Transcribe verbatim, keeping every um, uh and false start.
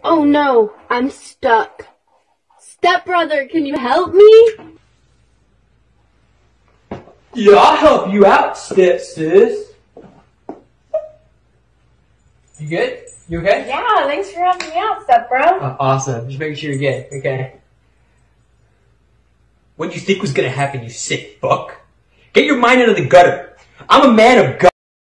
Oh no, I'm stuck. Stepbrother, can you help me? Yeah, I'll help you out, step sis. You good? You okay? Yeah, thanks for helping me out, stepbro. Uh, awesome. Just making sure you're good. Okay. What do you think was gonna happen, you sick fuck? Get your mind out of the gutter. I'm a man of God.